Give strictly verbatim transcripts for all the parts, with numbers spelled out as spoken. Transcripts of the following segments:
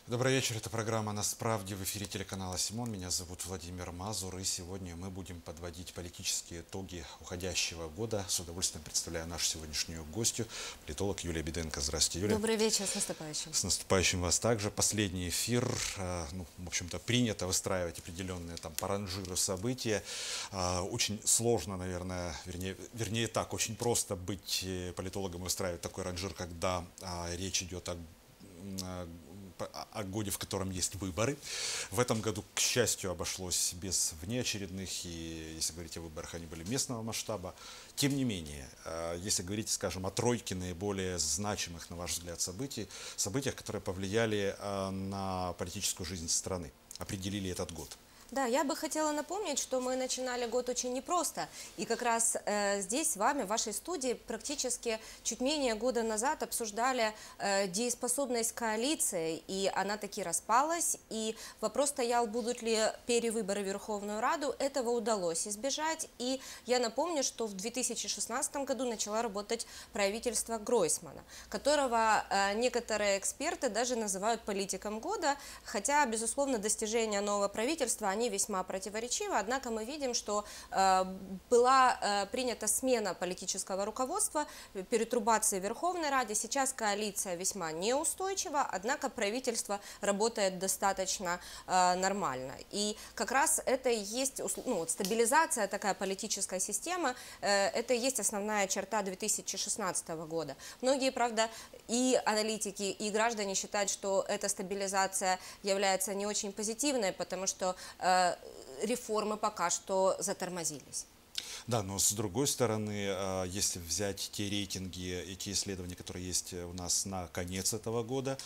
Добрый вечер, это программа «Насправді» в эфире телеканала «Симон». Меня зовут Владимир Мазур, и сегодня мы будем подводить политические итоги уходящего года. С удовольствием представляю нашу сегодняшнюю гостью, политолог Юлия Беденко. Здравствуйте, Юлия. Добрый вечер, с наступающим. С наступающим вас также. Последний эфир, ну, в общем-то, принято выстраивать определенные там по ранжиру события. Очень сложно, наверное, вернее, вернее так, очень просто быть политологом и выстраивать такой ранжир, когда речь идет о о годе, в котором есть выборы. В этом году, к счастью, обошлось без внеочередных, и если говорить о выборах, они были местного масштаба. Тем не менее, если говорить, скажем, о тройке наиболее значимых, на ваш взгляд, событий, событиях, которые повлияли на политическую жизнь страны, определили этот год. Да, я бы хотела напомнить, что мы начинали год очень непросто. И как раз э, здесь с вами, в вашей студии, практически чуть менее года назад обсуждали э, дееспособность коалиции. И она таки распалась. И вопрос стоял, будут ли перевыборы в Верховную Раду. Этого удалось избежать. И я напомню, что в две тысячи шестнадцатом году начало работать правительство Гройсмана, которого э, некоторые эксперты даже называют политиком года. Хотя, безусловно, достижения нового правительства, они весьма противоречивы, однако мы видим, что э, была э, принята смена политического руководства, перетрубация в Верховной Раде. Сейчас коалиция весьма неустойчива, однако правительство работает достаточно э, нормально. И как раз это и есть, ну, стабилизация, такая политическая система, э, это и есть основная черта две тысячи шестнадцатого года. Многие, правда, и аналитики, и граждане считают, что эта стабилизация является не очень позитивной, потому что реформы пока что затормозились. Да, но с другой стороны, если взять те рейтинги и те исследования, которые есть у нас на конец этого года,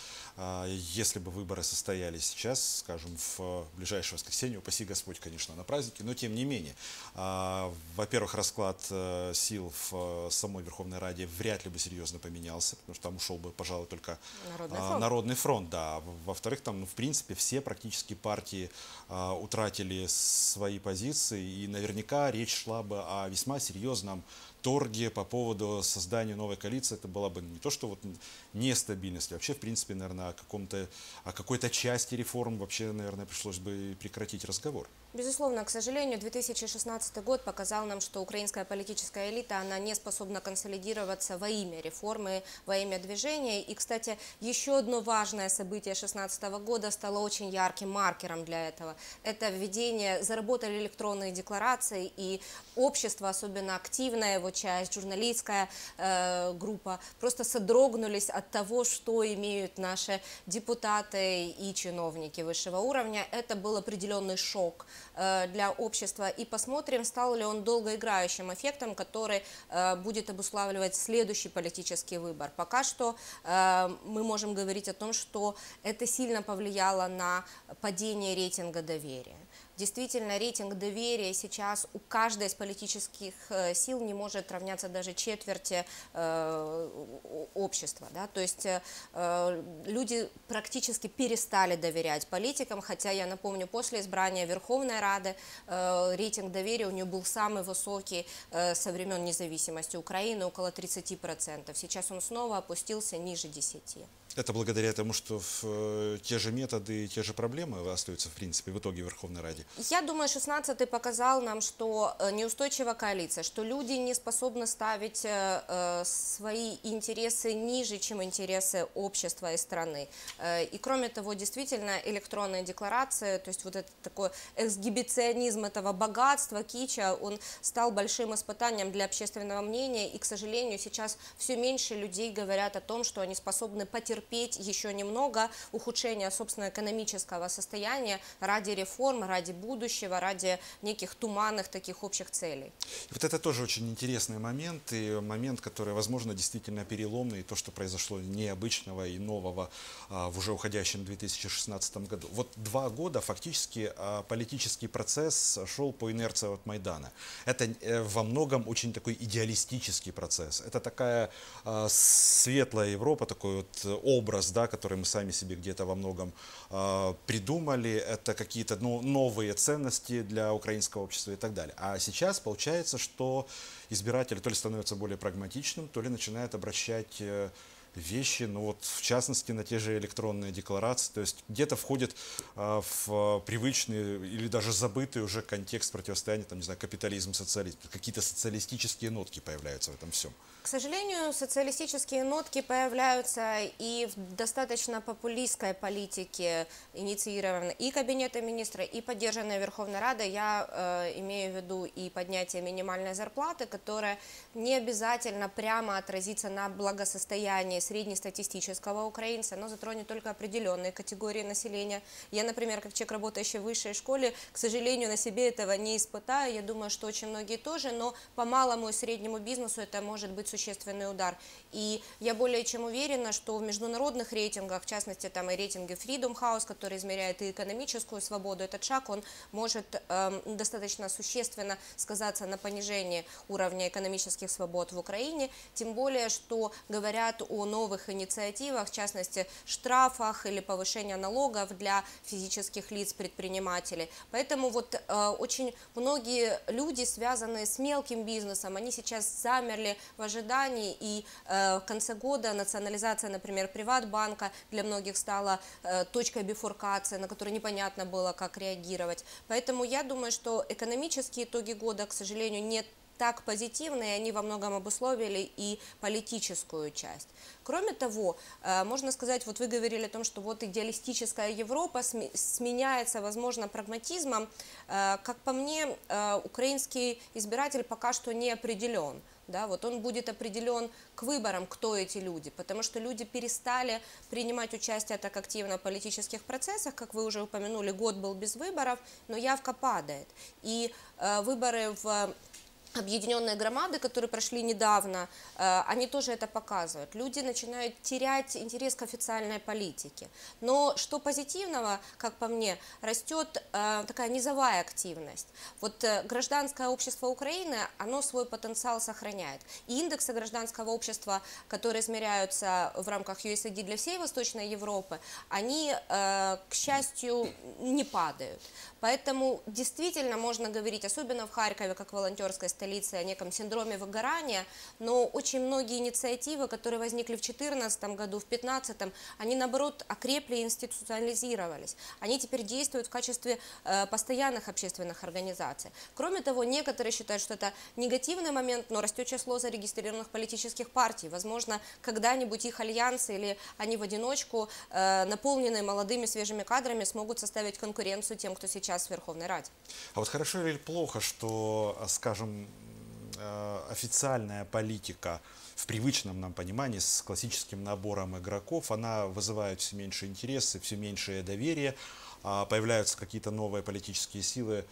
если бы выборы состоялись сейчас, скажем, в ближайшее воскресенье, упаси Господь, конечно, на праздники, но тем не менее, во-первых, расклад сил в самой Верховной Раде вряд ли бы серьезно поменялся, потому что там ушел бы, пожалуй, только Народный фронт. Народный фронт, да. Во-вторых, там, ну, в принципе, все практически партии утратили свои позиции, и наверняка речь шла бы о весьма серьезном торге по поводу создания новой коалиции. Это была бы не то, что вот нестабильность, вообще, в принципе, наверное, о каком-то, о какой-то части реформ вообще, наверное, пришлось бы прекратить разговор. Безусловно, к сожалению, две тысячи шестнадцатый год показал нам, что украинская политическая элита, она не способна консолидироваться во имя реформы, во имя движения. И, кстати, еще одно важное событие две тысячи шестнадцатого года стало очень ярким маркером для этого. Это введение, заработали электронные декларации, и общество, особенно активная его часть, журналистская э, группа, просто содрогнулись от того, что имеют наши депутаты и чиновники высшего уровня. Это был определенный шок для общества, и посмотрим, стал ли он долгоиграющим эффектом, который э, будет обуславливать следующий политический выбор. Пока что э, мы можем говорить о том, что это сильно повлияло на падение рейтинга доверия. Действительно, рейтинг доверия сейчас у каждой из политических сил не может равняться даже четверти э, общества. Да? То есть э, люди практически перестали доверять политикам, хотя, я напомню, после избрания Верховной Рады э, рейтинг доверия у нее был самый высокий э, со времен независимости Украины, около тридцати процентов. Сейчас он снова опустился ниже десяти процентов. Это благодаря тому, что в, те же методы, те же проблемы остаются, в принципе, в итоге в Верховной Раде? Я думаю, шестнадцатый показал нам, что неустойчивая коалиция, что люди не способны ставить э, свои интересы ниже, чем интересы общества и страны. Э, и кроме того, действительно, электронные декларации, то есть вот этот такой эксгибиционизм этого богатства, кича, он стал большим испытанием для общественного мнения. И, к сожалению, сейчас все меньше людей говорят о том, что они способны потерпеть еще немного ухудшения собственного экономического состояния ради реформ, ради будущего, ради неких туманных таких общих целей. И вот это тоже очень интересный момент, и момент, который, возможно, действительно переломный, и то, что произошло необычного и нового а, в уже уходящем две тысячи шестнадцатом году. Вот два года фактически а, политический процесс шел по инерции от Майдана. Это э, во многом очень такой идеалистический процесс. Это такая а, светлая Европа, такой вот образ, да, который мы сами себе где-то во многом э, придумали, это какие-то ну, новые ценности для украинского общества и так далее. А сейчас получается, что избиратели то ли становятся более прагматичным, то ли начинают обращать э, вещи, ну вот в частности на те же электронные декларации, то есть где-то входит а, в привычный или даже забытый уже контекст противостояния, там, не знаю, капитализм, социализм, какие-то социалистические нотки появляются в этом всем. К сожалению, социалистические нотки появляются и в достаточно популистской политике, инициированной и Кабинетом министров, и поддержанной Верховной Радой. Я э, имею в виду и поднятие минимальной зарплаты, которая не обязательно прямо отразится на благосостоянии среднестатистического украинца, но затронет только определенные категории населения. Я, например, как человек, работающий в высшей школе, к сожалению, на себе этого не испытаю. Я думаю, что очень многие тоже, но по малому и среднему бизнесу это может быть существенный удар. И я более чем уверена, что в международных рейтингах, в частности, там и рейтинге Freedom House, который измеряет и экономическую свободу, этот шаг, он может э, достаточно существенно сказаться на понижении уровня экономических свобод в Украине, тем более, что говорят о новых инициативах, в частности, штрафах или повышении налогов для физических лиц, предпринимателей. Поэтому вот э, очень многие люди, связанные с мелким бизнесом, они сейчас замерли в ожидании, и э, в конце года национализация, например, Приватбанка для многих стала э, точкой бифуркации, на которой непонятно было, как реагировать. Поэтому я думаю, что экономические итоги года, к сожалению, не так позитивные, они во многом обусловили и политическую часть. Кроме того, можно сказать, вот вы говорили о том, что вот идеалистическая Европа сменяется, возможно, прагматизмом. Как по мне, украинский избиратель пока что не определен. Да, вот он будет определен к выборам, кто эти люди, потому что люди перестали принимать участие так активно в политических процессах, как вы уже упомянули, год был без выборов, но явка падает. И э, выборы в объединенные громады, которые прошли недавно, они тоже это показывают. Люди начинают терять интерес к официальной политике. Но что позитивного, как по мне, растет такая низовая активность. Вот гражданское общество Украины, оно свой потенциал сохраняет. И индексы гражданского общества, которые измеряются в рамках ю эс эй ди для всей Восточной Европы, они, к счастью, не падают. Поэтому действительно можно говорить, особенно в Харькове, как волонтерской столице, о неком синдроме выгорания, но очень многие инициативы, которые возникли в две тысячи четырнадцатом году, в две тысячи пятнадцатом, они наоборот окрепли и институционализировались. Они теперь действуют в качестве э, постоянных общественных организаций. Кроме того, некоторые считают, что это негативный момент, но растет число зарегистрированных политических партий. Возможно, когда-нибудь их альянсы или они в одиночку, э, наполненные молодыми свежими кадрами, смогут составить конкуренцию тем, кто сейчас в Верховной Раде. А вот хорошо или плохо, что, скажем, официальная политика в привычном нам понимании с классическим набором игроков, она вызывает все меньше интереса, все меньшее доверие, появляются какие-то новые политические силы,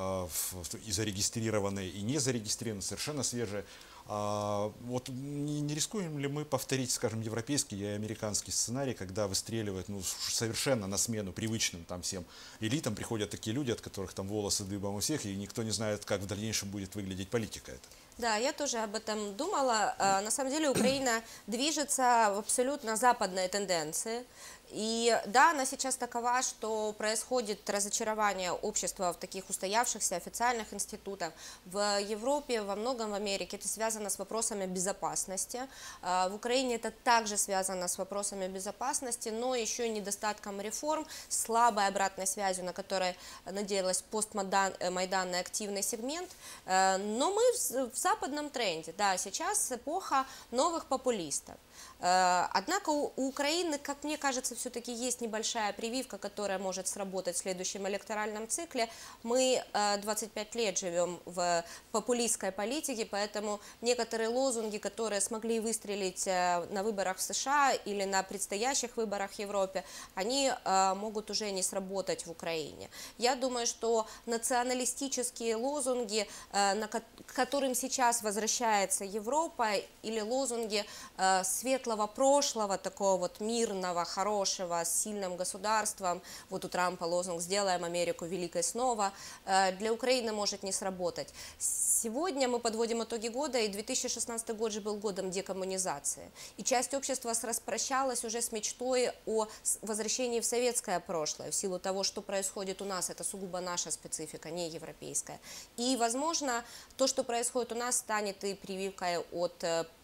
и зарегистрированные, и не зарегистрированные, совершенно свежие. А, вот не, не рискуем ли мы повторить, скажем, европейский и американский сценарий, когда выстреливают ну, совершенно на смену привычным там всем элитам, приходят такие люди, от которых там волосы дыбом у всех, и никто не знает, как в дальнейшем будет выглядеть политика эта? Да, я тоже об этом думала. На самом деле Украина движется в абсолютно западной тенденции. И да, она сейчас такова, что происходит разочарование общества в таких устоявшихся официальных институтах. В Европе, во многом в Америке это связано с вопросами безопасности. В Украине это также связано с вопросами безопасности, но еще и недостатком реформ, слабой обратной связью, на которой надеялась постмайданный активный сегмент. Но мы в западном тренде. Да, сейчас эпоха новых популистов. Однако у Украины, как мне кажется, все-таки есть небольшая прививка, которая может сработать в следующем электоральном цикле. Мы двадцать пять лет живем в популистской политике, поэтому некоторые лозунги, которые смогли выстрелить на выборах в США или на предстоящих выборах в Европе, они могут уже не сработать в Украине. Я думаю, что националистические лозунги, к которым сейчас возвращается Европа, или лозунги светлого прошлого, такого вот мирного, хорошего, с сильным государством, вот у Трампа лозунг «Сделаем Америку великой снова», для Украины может не сработать. Сегодня мы подводим итоги года, и две тысячи шестнадцатый год же был годом декоммунизации. И часть общества распрощалась уже с мечтой о возвращении в советское прошлое, в силу того, что происходит у нас, это сугубо наша специфика, не европейская. И, возможно, то, что происходит у нас, станет и прививкой от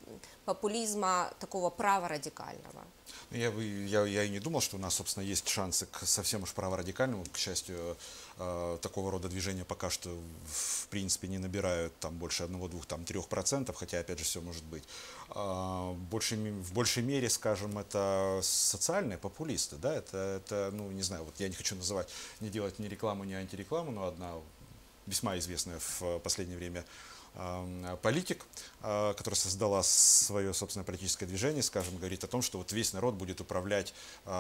популизма такого праворадикального. Я, бы- я, я и не думал, что у нас, собственно, есть шансы к совсем уж праворадикальному. К счастью, э, такого рода движения пока что, в принципе, не набирают там больше одного, двух, там, трех процентов, хотя, опять же, все может быть. А, больше, в большей мере, скажем, это социальные популисты, да, это, это, ну, не знаю, вот я не хочу называть, не делать ни рекламу, ни антирекламу, но одна весьма известная в последнее время политик, которая создала свое собственное политическое движение, скажем, говорит о том, что вот весь народ будет управлять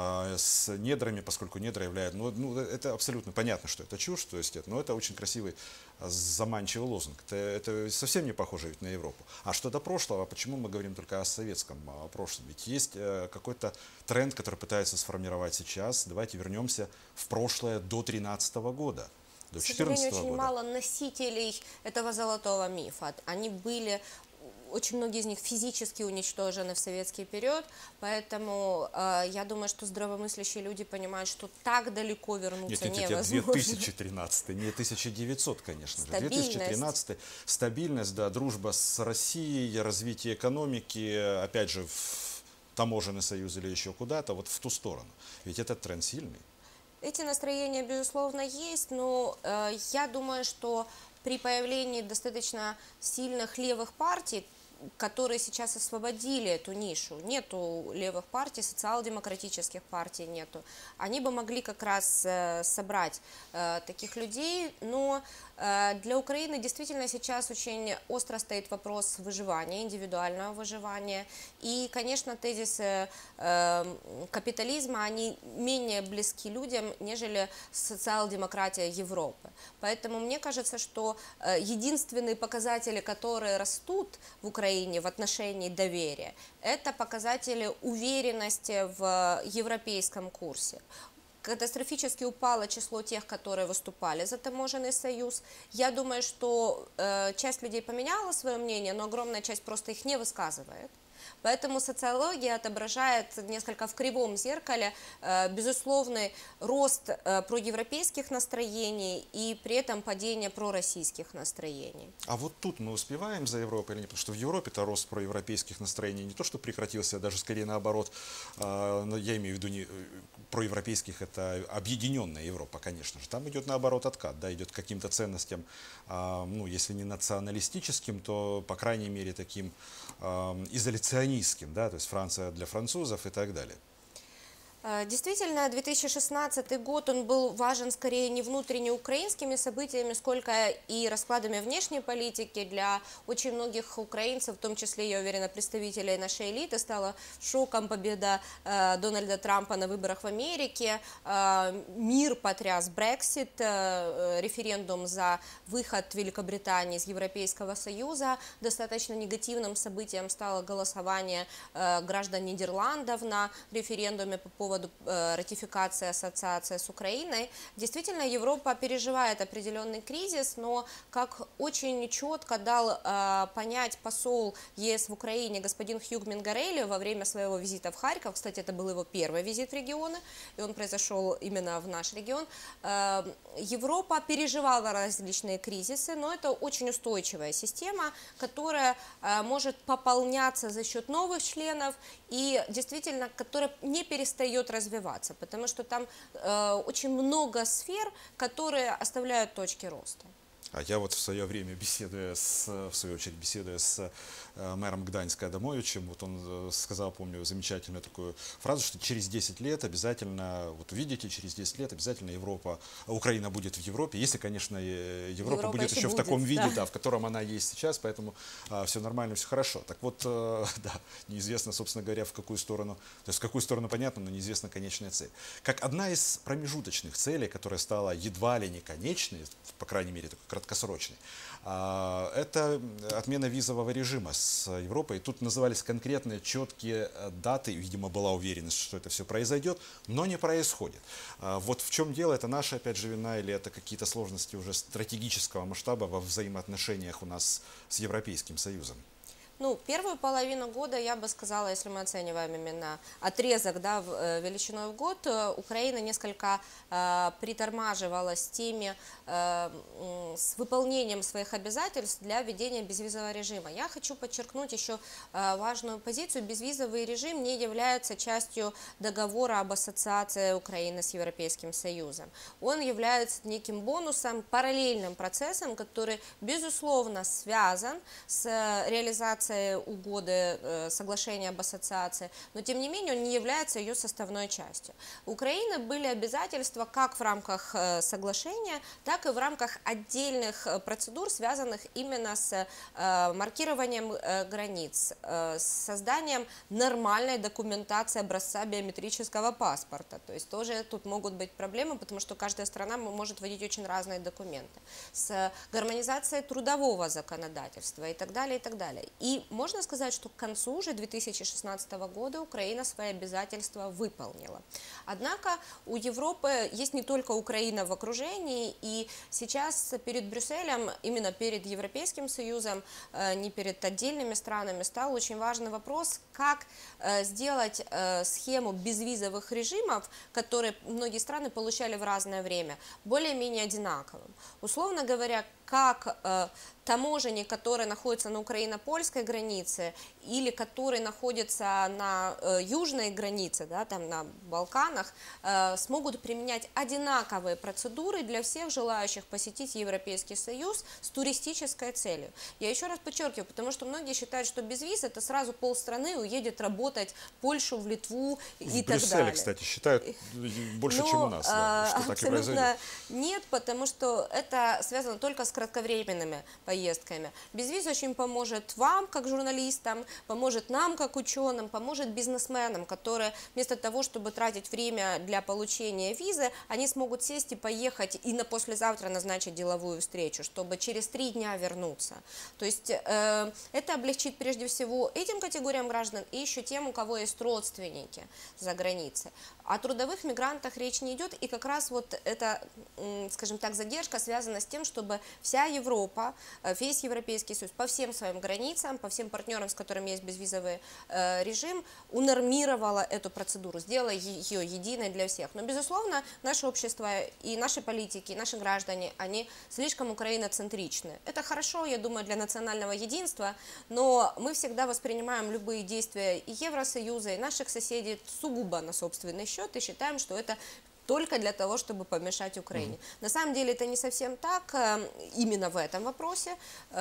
с недрами, поскольку недра являются, ну, ну, это абсолютно понятно, что это чушь, то есть, это, но это очень красивый, заманчивый лозунг. Это, это совсем не похоже ведь на Европу. А что до прошлого, почему мы говорим только о советском о прошлом? Ведь есть какой-то тренд, который пытается сформировать сейчас. Давайте вернемся в прошлое до тринадцатого года. До К сожалению, очень года. мало носителей этого золотого мифа. Они были, очень многие из них физически уничтожены в советский период, поэтому э, я думаю, что здравомыслящие люди понимают, что так далеко вернуться нет, нет, невозможно. две тысячи тринадцатый, не тысяча девятьсот, конечно же. Стабильность. две тысячи тринадцатый, стабильность, да, дружба с Россией, развитие экономики, опять же, в таможенный союз или еще куда-то, вот в ту сторону. Ведь этот тренд сильный. Эти настроения, безусловно, есть, но э, я думаю, что при появлении достаточно сильных левых партий, которые сейчас освободили эту нишу, нету левых партий, социал-демократических партий нету, они бы могли как раз э, собрать э, таких людей, но э, для Украины действительно сейчас очень остро стоит вопрос выживания, индивидуального выживания, и, конечно, тезисы э, капитализма, они менее близки людям, нежели социал-демократия Европы. Поэтому мне кажется, что э, единственные показатели, которые растут в Украине, в отношении доверия, это показатели уверенности в европейском курсе. Катастрофически упало число тех, которые выступали за таможенный союз. Я думаю, что э, часть людей поменяла свое мнение, но огромная часть просто их не высказывает. Поэтому социология отображает несколько в кривом зеркале э, безусловный рост э, проевропейских настроений и при этом падение пророссийских настроений. А вот тут мы успеваем за Европой или нет? Потому что в Европе-то рост проевропейских настроений не то, что прекратился, а даже скорее наоборот. Э, я имею в виду не проевропейских, это объединенная Европа, конечно же. Там идет наоборот откат, да, идет к каким-то ценностям, э, ну, если не националистическим, то, по крайней мере, таким э, изоляционистским, да, то есть Франция для французов и так далее. Действительно, две тысячи шестнадцатый год, он был важен скорее не внутренне украинскими событиями, сколько и раскладами внешней политики. Для очень многих украинцев, в том числе, я уверена, представителей нашей элиты, стала шоком победа э, Дональда Трампа на выборах в Америке. Э, мир потряс Брексит, э, референдум за выход Великобритании из Европейского Союза. Достаточно негативным событием стало голосование э, граждан Нидерландов на референдуме по поводу поводу э, ратификации ассоциации с Украиной. Действительно, Европа переживает определенный кризис, но, как очень четко дал э, понять посол ЕС в Украине господин Хьюг Мингарелли во время своего визита в Харьков, кстати, это был его первый визит в регионы, и он произошел именно в наш регион, э, Европа переживала различные кризисы, но это очень устойчивая система, которая э, может пополняться за счет новых членов и действительно, которая не перестает развиваться, потому что там э, очень много сфер, которые оставляют точки роста. А я вот в свое время, беседуя с, в свою очередь, беседуя с э, мэром Гданьска Адамовичем, вот он э, сказал, помню, замечательную такую фразу, что через десять лет обязательно, вот увидите, через десять лет обязательно Европа, Украина будет в Европе, если, конечно, Европа, Европа будет еще, еще будет, в таком виде, да. Да, в котором она есть сейчас, поэтому э, все нормально, все хорошо. Так вот, э, да, неизвестно, собственно говоря, в какую сторону, то есть в какую сторону понятно, но неизвестна конечная цель. Как одна из промежуточных целей, которая стала едва ли не конечной, по крайней мере, такой краткосрочный, это отмена визового режима с Европой. Тут назывались конкретные четкие даты, видимо, была уверенность, что это все произойдет, но не происходит. Вот в чем дело, это наша, опять же, вина или это какие-то сложности уже стратегического масштаба во взаимоотношениях у нас с Европейским Союзом? Ну, первую половину года, я бы сказала, если мы оцениваем именно отрезок, да, в, э, величиной в год, э, Украина несколько э, притормаживала с теми, э, м, с выполнением своих обязательств для введения безвизового режима. Я хочу подчеркнуть еще э, важную позицию. Безвизовый режим не является частью договора об ассоциации Украины с Европейским Союзом. Он является неким бонусом, параллельным процессом, который, безусловно, связан с реализацией угоды э, соглашения об ассоциации, но тем не менее он не является ее составной частью. У Украины были обязательства как в рамках э, соглашения, так и в рамках отдельных э, процедур, связанных именно с э, маркированием э, границ, э, с созданием нормальной документации образца биометрического паспорта. То есть тоже тут могут быть проблемы, потому что каждая страна может вводить очень разные документы, с гармонизацией трудового законодательства и так далее, и так далее. И можно сказать, что к концу уже две тысячи шестнадцатого года Украина свои обязательства выполнила. Однако у Европы есть не только Украина в окружении, и сейчас перед Брюсселем, именно перед Европейским Союзом, не перед отдельными странами, стал очень важный вопрос, как сделать схему безвизовых режимов, которые многие страны получали в разное время, более-менее одинаковым. Условно говоря, как э, таможенник, который находится на украино-польской границе или который находится на э, южной границе, да, там на Балканах, э, смогут применять одинаковые процедуры для всех желающих посетить Европейский Союз с туристической целью. Я еще раз подчеркиваю, потому что многие считают, что без виз это сразу полстраны уедет работать в Польшу, в Литву и в так Брюсселе, далее. кстати, считают больше, Но, чем у нас, да, что так и произойдет. Нет, потому что это связано только с кратковременными поездками. Безвиз очень поможет вам, как журналистам, поможет нам, как ученым, поможет бизнесменам, которые вместо того, чтобы тратить время для получения визы, они смогут сесть и поехать и на послезавтра назначить деловую встречу, чтобы через три дня вернуться. То есть э, это облегчит прежде всего этим категориям граждан и еще тем, у кого есть родственники за границей. О трудовых мигрантах речь не идет, и как раз вот эта, скажем так, задержка связана с тем, чтобы вся Европа, весь Европейский Союз по всем своим границам, по всем партнерам, с которыми есть безвизовый э, режим, унормировала эту процедуру, сделала ее единой для всех. Но, безусловно, наше общество и наши политики, и наши граждане, они слишком украиноцентричны. Это хорошо, я думаю, для национального единства, но мы всегда воспринимаем любые действия и Евросоюза, и наших соседей сугубо на собственный счет и считаем, что это только для того, чтобы помешать Украине. Mm-hmm. На самом деле это не совсем так, именно в этом вопросе.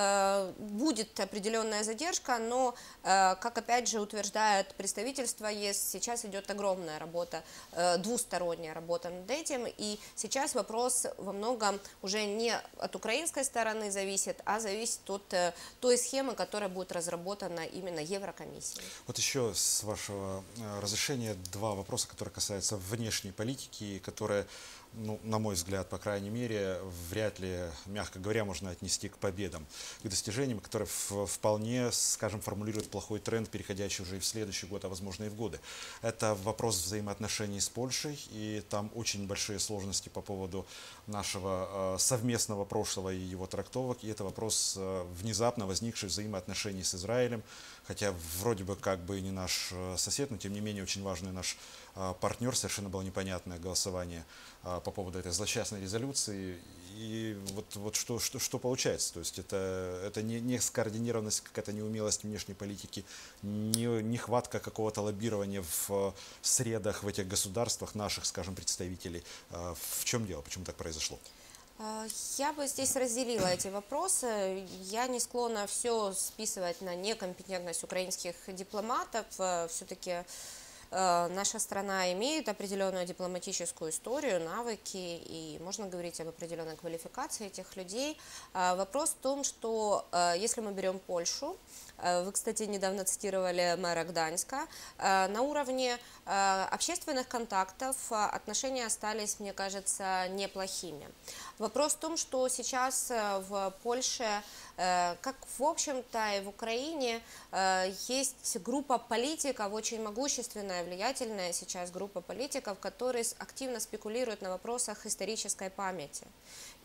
Будет определенная задержка, но, как опять же утверждает представительство ЕС, сейчас идет огромная работа, двусторонняя работа над этим, и сейчас вопрос во многом уже не от украинской стороны зависит, а зависит от той схемы, которая будет разработана именно Еврокомиссией. Вот еще с вашего разрешения два вопроса, которые касаются внешней политики, которые, ну, на мой взгляд, по крайней мере, вряд ли, мягко говоря, можно отнести к победам, к достижениям, которые вполне, скажем, формулируют плохой тренд, переходящий уже и в следующий год, а возможно и в годы. Это вопрос взаимоотношений с Польшей, и там очень большие сложности по поводу нашего э, совместного прошлого и его трактовок, и это вопрос э, внезапно возникших взаимоотношений с Израилем, хотя вроде бы как бы и не наш э, сосед, но тем не менее очень важный наш э, партнер. Совершенно было непонятное голосование э, по поводу этой злосчастной резолюции. И вот, вот что, что, что получается? То есть это, это не, не скоординированность, какая-то неумелость внешней политики, не, нехватка какого-то лоббирования в э, средах в этих государствах наших, скажем, представителей. Э, в чем дело? Почему так произошло? Я бы здесь разделила эти вопросы. Я не склонна все списывать на некомпетентность украинских дипломатов. Все-таки наша страна имеет определенную дипломатическую историю, навыки, и можно говорить об определенной квалификации этих людей. Вопрос в том, что если мы берем Польшу, вы, кстати, недавно цитировали мэра Гданьска, на уровне общественных контактов отношения остались, мне кажется, неплохими. Вопрос в том, что сейчас в Польше, как в общем-то и в Украине, есть группа политиков, очень могущественная, влиятельная сейчас группа политиков, которые активно спекулируют на вопросах исторической памяти.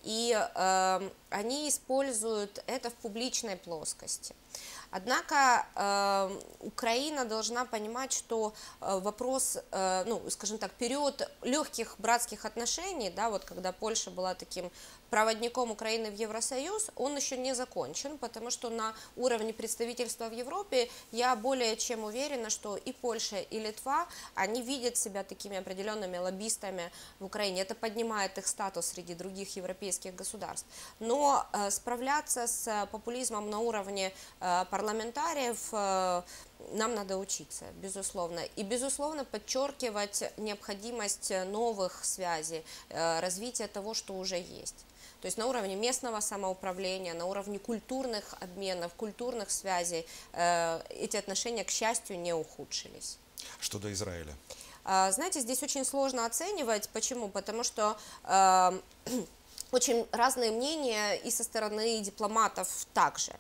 и э, они используют это в публичной плоскости. Однако э, Украина должна понимать, что э, вопрос, э, ну, скажем так, период легких братских отношений, да, вот когда Польша была таким проводником Украины в Евросоюз, он еще не закончен, потому что на уровне представительства в Европе я более чем уверена, что и Польша, и Литва, они видят себя такими определенными лоббистами в Украине. Это поднимает их статус среди других европейских государств. Но э, справляться с популизмом на уровне э, парламентариев э, нам надо учиться, безусловно. И, безусловно, подчеркивать необходимость новых связей, э, развития того, что уже есть. То есть на уровне местного самоуправления, на уровне культурных обменов, культурных связей э, эти отношения, к счастью, не ухудшились. Что до Израиля? Э, знаете, здесь очень сложно оценивать. Почему? Потому что э, очень разные мнения и со стороны дипломатов также.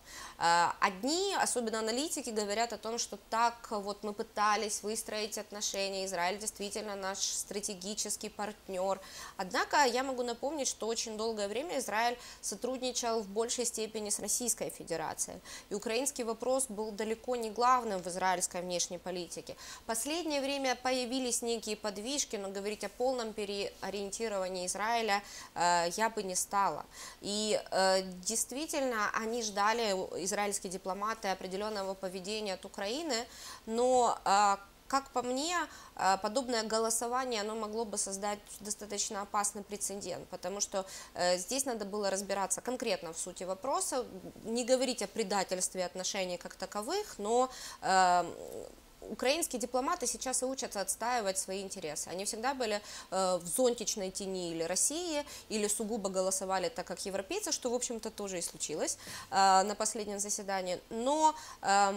Одни, особенно аналитики, говорят о том, что так вот мы пытались выстроить отношения, Израиль действительно наш стратегический партнер. Однако я могу напомнить, что очень долгое время Израиль сотрудничал в большей степени с Российской Федерацией. И украинский вопрос был далеко не главным в израильской внешней политике. В последнее время появились некие подвижки, но говорить о полном переориентировании Израиля я бы не стала. И э, действительно, они ждали, израильские дипломаты, определенного поведения от Украины, но, э, как по мне, э, подобное голосование, оно могло бы создать достаточно опасный прецедент, потому что э, здесь надо было разбираться конкретно в сути вопроса, не говорить о предательстве отношений как таковых, но э, украинские дипломаты сейчас и учатся отстаивать свои интересы. Они всегда были э, в зонтичной тени или России, или сугубо голосовали так, как европейцы, что, в общем-то, тоже и случилось э, на последнем заседании. Но э,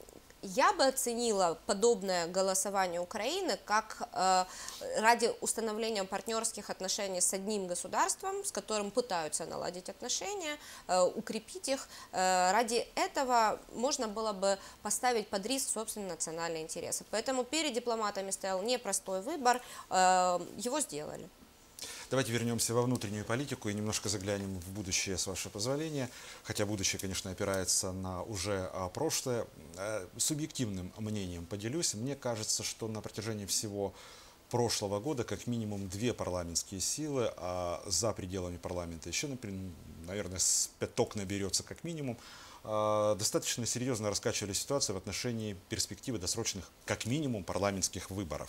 я бы оценила подобное голосование Украины как э, ради установления партнерских отношений с одним государством, с которым пытаются наладить отношения, э, укрепить их. Э, ради этого можно было бы поставить под риск собственные национальные интересы. Поэтому перед дипломатами стоял непростой выбор, э, его сделали. Давайте вернемся во внутреннюю политику и немножко заглянем в будущее, с вашего позволения. Хотя будущее, конечно, опирается на уже прошлое. Субъективным мнением поделюсь. Мне кажется, что на протяжении всего прошлого года как минимум две парламентские силы, а за пределами парламента еще, наверное, с пяток наберется как минимум, достаточно серьезно раскачивали ситуацию в отношении перспективы досрочных, как минимум, парламентских выборов.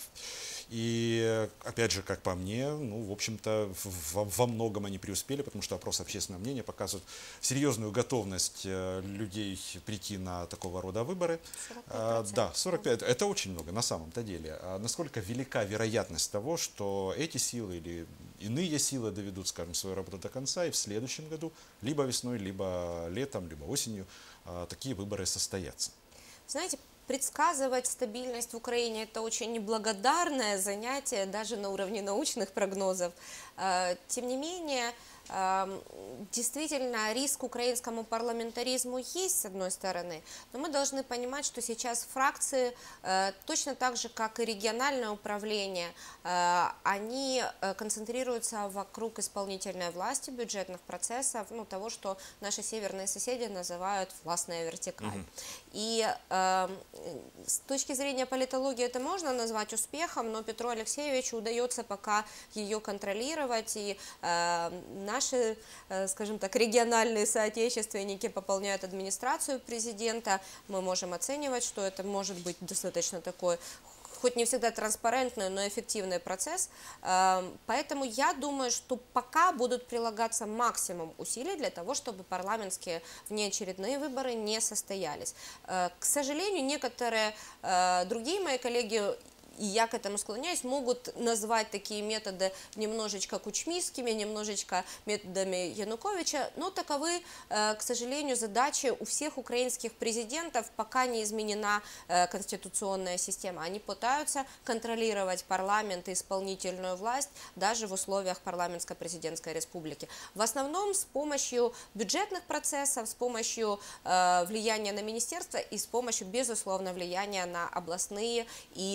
И, опять же, как по мне, ну, в общем-то, во, во многом они преуспели, потому что опрос общественного мнения показывает серьезную готовность людей прийти на такого рода выборы. сорок пять процентов. Да, сорок пять. Это очень много на самом-то деле. Насколько велика вероятность того, что эти силы или иные силы доведут, скажем, свою работу до конца, и в следующем году, либо весной, либо летом, либо осенью, такие выборы состоятся? Знаете, предсказывать стабильность в Украине – это очень неблагодарное занятие, даже на уровне научных прогнозов. Тем не менее, действительно, риск украинскому парламентаризму есть, с одной стороны, но мы должны понимать, что сейчас фракции, точно так же, как и региональное управление, они концентрируются вокруг исполнительной власти, бюджетных процессов, ну, того, что наши северные соседи называют властная вертикаль. Mm-hmm. И э, с точки зрения политологии это можно назвать успехом, но Петру Алексеевичу удается пока ее контролировать, и э, наши, э, скажем так, региональные соотечественники пополняют администрацию президента. Мы можем оценивать, что это может быть достаточно такой, хоть не всегда транспарентный, но эффективный процесс. Поэтому я думаю, что пока будут прилагаться максимум усилий для того, чтобы парламентские внеочередные выборы не состоялись. К сожалению, некоторые другие мои коллеги, и я к этому склоняюсь, могут назвать такие методы немножечко кучмистскими, немножечко методами Януковича, но таковы, к сожалению, задачи у всех украинских президентов, пока не изменена конституционная система. Они пытаются контролировать парламент и исполнительную власть даже в условиях парламентско-президентской республики. В основном с помощью бюджетных процессов, с помощью влияния на министерства и с помощью, безусловно, влияния на областные и районные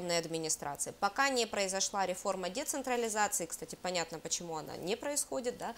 районной администрации. Пока не произошла реформа децентрализации, кстати, понятно, почему она не происходит, да,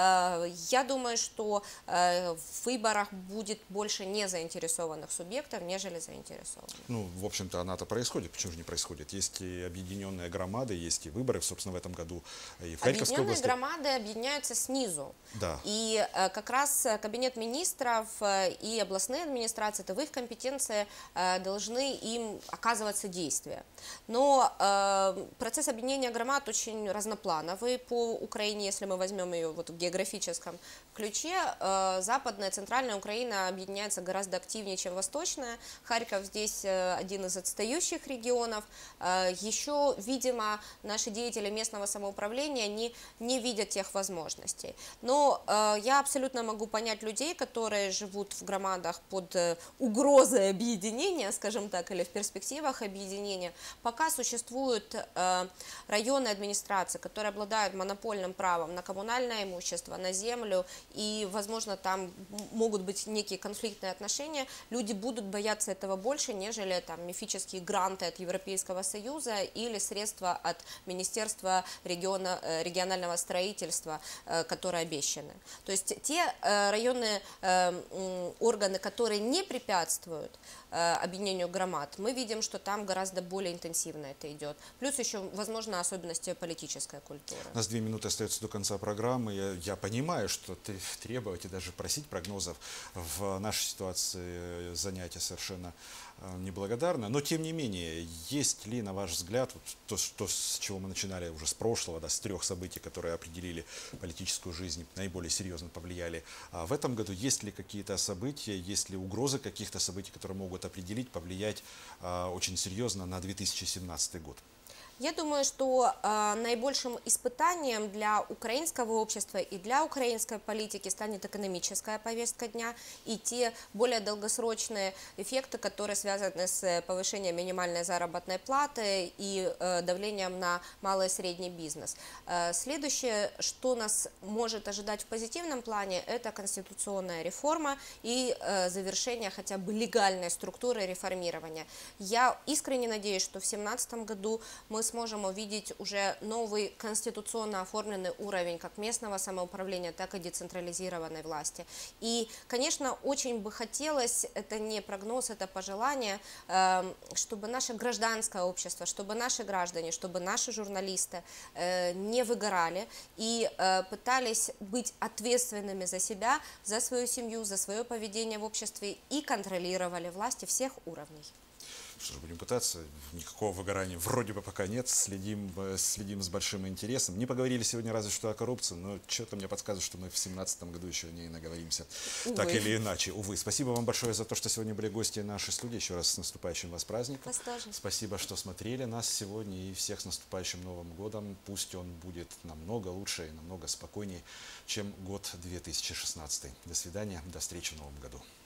я думаю, что в выборах будет больше незаинтересованных субъектов, нежели заинтересованных. Ну, в общем-то, она-то происходит. Почему же не происходит? Есть и объединенные громады, есть и выборы, собственно, в этом году и в Харьковской Объединенные области. громады объединяются снизу. Да. И как раз Кабинет министров и областные администрации, это в их компетенции должны им оказываться действия. Но э, процесс объединения громад очень разноплановый по Украине, если мы возьмем ее вот в географическом ключе. Э, западная, центральная Украина объединяется гораздо активнее, чем восточная. Харьков здесь э, один из отстающих регионов. Э, еще, видимо, наши деятели местного самоуправления не, не видят тех возможностей. Но э, я абсолютно могу понять людей, которые живут в громадах под э, угрозой объединения, скажем так, или в перспективах объединения. Пока существуют э, районные администрации, которые обладают монопольным правом на коммунальное имущество, на землю, и, возможно, там могут быть некие конфликтные отношения, люди будут бояться этого больше, нежели там мифические гранты от Европейского Союза или средства от Министерства региона, э, регионального строительства, э, которые обещаны. То есть те э, районные э, органы, которые не препятствуют э, объединению громад, мы видим, что там гораздо более интенсивно это идет. Плюс еще, возможно, особенности политической культуры. У нас две минуты остается до конца программы. Я, я понимаю, что ты требовать и даже просить прогнозов в нашей ситуации занятия совершенно неблагодарно. Но, тем не менее, есть ли, на ваш взгляд, вот то, то, с чего мы начинали уже с прошлого, да, с трех событий, которые определили политическую жизнь, наиболее серьезно повлияли, а в этом году есть ли какие-то события, есть ли угрозы каких-то событий, которые могут определить, повлиять а, очень серьезно на две тысячи семнадцатый год? Я думаю, что э, наибольшим испытанием для украинского общества и для украинской политики станет экономическая повестка дня и те более долгосрочные эффекты, которые связаны с повышением минимальной заработной платы и э, давлением на малый и средний бизнес. Э, следующее, что нас может ожидать в позитивном плане, это конституционная реформа и э, завершение хотя бы легальной структуры реформирования. Я искренне надеюсь, что в две тысячи семнадцатом году мы сможем увидеть уже новый конституционно оформленный уровень как местного самоуправления, так и децентрализированной власти. И, конечно, очень бы хотелось, это не прогноз, это пожелание, чтобы наше гражданское общество, чтобы наши граждане, чтобы наши журналисты не выгорали и пытались быть ответственными за себя, за свою семью, за свое поведение в обществе и контролировали власти всех уровней. Что же, будем пытаться. Никакого выгорания вроде бы пока нет. Следим, следим с большим интересом. Не поговорили сегодня разве что о коррупции, но что-то мне подсказывает, что мы в две тысячи семнадцатом году еще не наговоримся. Увы. Так или иначе. Увы. Спасибо вам большое за то, что сегодня были гости нашей студии. Еще раз с наступающим вас праздником. Вас тоже. Спасибо, что смотрели нас сегодня. И всех с наступающим Новым годом. Пусть он будет намного лучше и намного спокойнее, чем год две тысячи шестнадцатый. До свидания. До встречи в Новом году.